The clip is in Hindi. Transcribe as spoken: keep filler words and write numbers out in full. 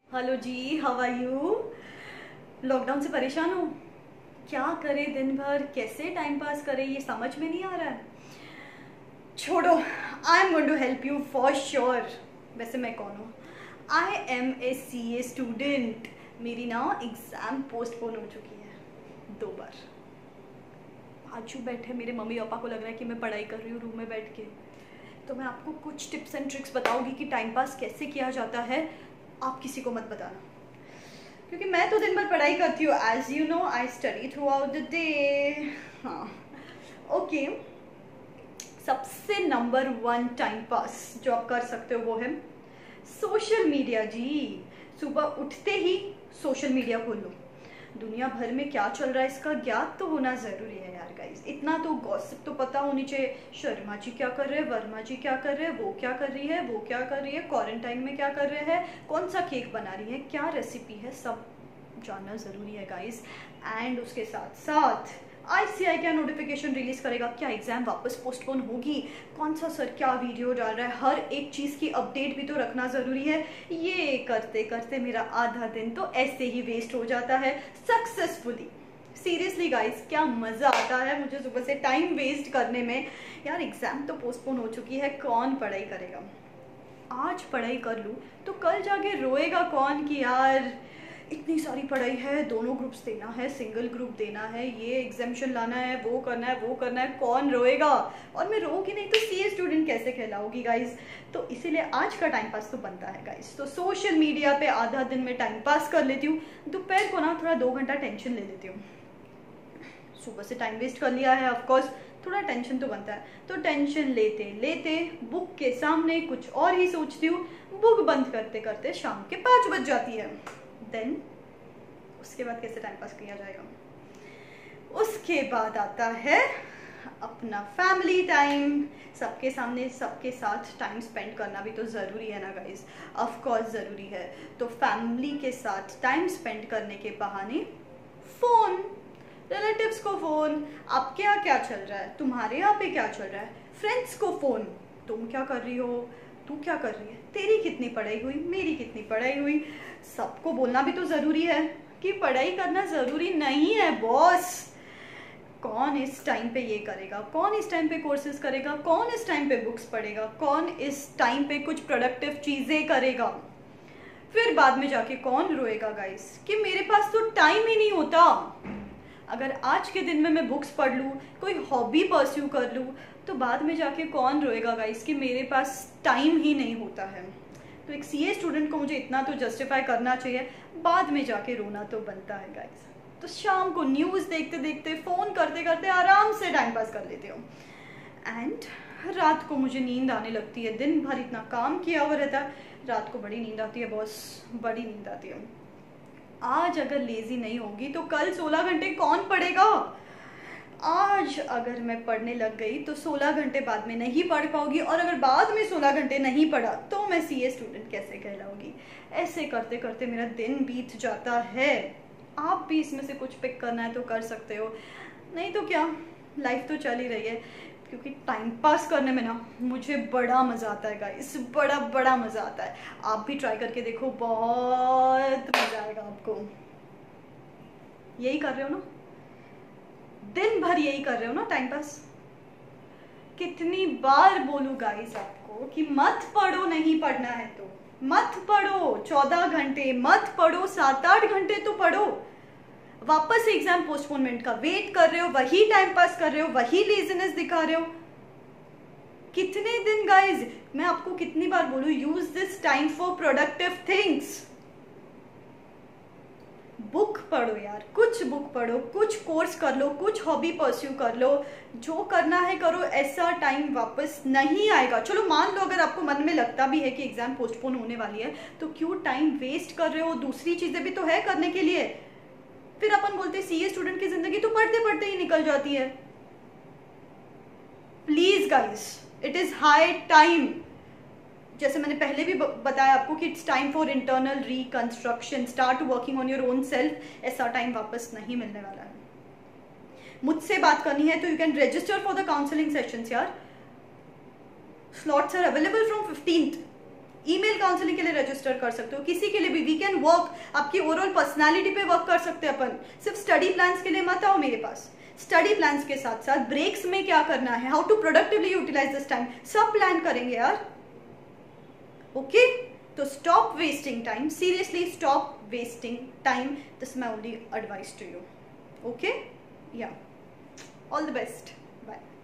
Hello ji, how are you. Lockdown से परेशान हो? क्या करे दिन भर, कैसे टाइम पास करे, ये समझ में नहीं आ रहा है। छोड़ो, I am going to help you for sure. वैसे मैं कौन हूँ? I am a C A student. मेरी ना एग्ज़ाम पोस्टपोन हो चुकी है दो बार। बाजू बैठे मेरे मम्मी पापा को लग रहा है कि मैं पढ़ाई कर रही हूँ रूम में बैठ के। तो मैं आपको कुछ टिप्स एंड ट्रिक्स बताऊँगी कि टाइम पास कैसे किया जाता है। आप किसी को मत बताना, क्योंकि मैं तो दिन भर पढ़ाई करती हूँ। As you know, I study throughout the day. हाँ, ओके। सबसे नंबर वन टाइम पास जो आप कर सकते हो वो है सोशल मीडिया जी। सुबह उठते ही सोशल मीडिया खोल लो। दुनिया भर में क्या चल रहा है इसका ज्ञात तो होना ज़रूरी है यार गाइस। इतना तो गॉसिप तो पता होनी चाहिए। शर्मा जी क्या कर रहे हैं, वर्मा जी क्या कर रहे हैं, वो क्या कर रही है, वो क्या कर रही है, क्वारंटाइन में क्या कर रहे हैं, कौन सा केक बना रही है, क्या रेसिपी है, सब जानना ज़रूरी है गाइस। एंड उसके साथ साथ आईसीआई क्या नोटिफिकेशन रिलीज करेगा, क्या एग्जाम वापस पोस्टपोन होगी, कौन सा सर क्या वीडियो डाल रहा है, हर एक चीज़ की अपडेट भी तो रखना ज़रूरी है। ये करते करते मेरा आधा दिन तो ऐसे ही वेस्ट हो जाता है सक्सेसफुली। सीरियसली गाइस, क्या मज़ा आता है मुझे सुबह से टाइम वेस्ट करने में। यार एग्ज़ाम तो पोस्टपोन हो चुकी है, कौन पढ़ाई करेगा। आज पढ़ाई कर लूँ तो कल जाके रोएगा कौन कि यार इतनी सारी पढ़ाई है, दोनों ग्रुप्स देना है, सिंगल ग्रुप देना है, ये एग्जामिशन लाना है, वो करना है, वो करना है, कौन रोएगा। और मैं रोऊंगी नहीं तो सीए स्टूडेंट कैसे कहलाऊंगी गाइस। तो इसीलिए आज का टाइम पास तो बनता है गाइस। तो सोशल मीडिया पे आधा दिन में टाइम पास कर लेती हूँ, दोपहर को ना थोड़ा दो घंटा टेंशन ले लेती हूँ। सुबह से टाइम वेस्ट कर लिया है, ऑफकोर्स थोड़ा टेंशन तो बनता है। तो टेंशन लेते लेते बुक के सामने कुछ और ही सोचती हूँ। बुक बंद करते करते शाम के पाँच बज जाती है। देन उसके बाद कैसे टाइम पास किया जाएगा? उसके बाद आता है अपना फैमिली टाइम। सबके सामने सबके साथ टाइम स्पेंड करना भी तो ज़रूरी है ना गाइस। ऑफ कोर्स ज़रूरी है। तो फैमिली के साथ टाइम स्पेंड करने के बहाने फ़ोन, रिलेटिव्स को फ़ोन, आपके यहाँ क्या चल रहा है, तुम्हारे यहाँ पे क्या चल रहा है, फ्रेंड्स को फ़ोन, तुम क्या कर रही हो, तू क्या कर रही है, तेरी कितनी पढ़ाई हुई, मेरी कितनी पढ़ाई हुई। सबको बोलना भी तो ज़रूरी है कि पढ़ाई करना ज़रूरी नहीं है बॉस। कौन इस टाइम पे ये करेगा, कौन इस टाइम पे कोर्सेज करेगा, कौन इस टाइम पे बुक्स पढ़ेगा, कौन इस टाइम पे कुछ प्रोडक्टिव चीज़ें करेगा। फिर बाद में जाके कौन रोएगा गाइस कि मेरे पास तो टाइम ही नहीं होता। अगर आज के दिन में मैं बुक्स पढ़ लूँ, कोई हॉबी परस्यू कर लूँ, तो बाद में जाके कौन रोएगा गाइस कि मेरे पास टाइम ही नहीं होता है। तो एक सीए स्टूडेंट को मुझे इतना तो जस्टिफाई करना चाहिए, बाद में जाके रोना तो बनता है गाइस। तो शाम को न्यूज़ देखते देखते, फ़ोन करते करते आराम से टाइम पास कर लेते हो। एंड रात को मुझे नींद आने लगती है। दिन भर इतना काम किया हुआ रहता है, रात को बड़ी नींद आती है बॉस, बड़ी नींद आती है। आज अगर लेज़ी नहीं होगी तो कल सोलह घंटे कौन पढ़ेगा। आज अगर मैं पढ़ने लग गई तो सोलह घंटे बाद में नहीं पढ़ पाऊंगी, और अगर बाद में सोलह घंटे नहीं पढ़ा तो मैं सीए स्टूडेंट कैसे कहलाऊंगी। ऐसे करते करते मेरा दिन बीत जाता है। आप भी इसमें से कुछ पिक करना है तो कर सकते हो, नहीं तो क्या, लाइफ तो चल ही रही है। क्योंकि टाइम पास करने में ना मुझे बड़ा मज़ा आता है गाइस, बड़ा बड़ा मज़ा आता है। आप भी ट्राई करके देखो, बहुत मज़ा आएगा आपको। यही कर रहे हो ना, दिन भर यही कर रहे हो ना टाइम पास। कितनी बार बोलूं गाइस आपको कि मत पढ़ो, नहीं पढ़ना है तो मत पढ़ो। चौदह घंटे मत पढ़ो, सात आठ घंटे तो पढ़ो। वापस एग्जाम पोस्टपोनमेंट का वेट कर रहे हो, वही टाइम पास कर रहे हो, वही लेजीनेस दिखा रहे हो। कितने दिन गाइस, मैं आपको कितनी बार बोलूं, use this time for productive things. Book पढ़ो यार, कुछ बुक पढ़ो, कुछ कोर्स कर लो, कुछ हॉबी परस्यू कर लो, जो करना है करो। ऐसा टाइम वापस नहीं आएगा। चलो मान लो अगर आपको मन में लगता भी है कि एग्जाम पोस्टपोन होने वाली है, तो क्यों टाइम वेस्ट कर रहे हो, दूसरी चीजें भी तो है करने के लिए। फिर अपन बोलते सीए स्टूडेंट की जिंदगी तो पढ़ते पढ़ते ही निकल जाती है। Please guys, it is high time. जैसे मैंने पहले भी बताया आपको कि it's time for internal reconstruction, start working on your own self. ऐसा टाइम वापस नहीं मिलने वाला है। मुझसे बात करनी है तो you can register for the counselling sessions यार। Slots are available from fifteenth. Email counselling के लिए रजिस्टर कर सकते हो, किसी के लिए भी। वी कैन वर्क, आपकी ओवरऑल पर्सनालिटी पे वर्क कर सकते हैं अपन। सिर्फ स्टडी प्लान्स के लिए मत आओ मेरे पास। स्टडी प्लान्स के साथ साथ ब्रेक्स में क्या करना है, how to productively utilise this time, सब प्लान करेंगे यार। ओके, तो stop wasting time, seriously stop wasting time, this my only advice to you. Okay, yeah all the best, bye.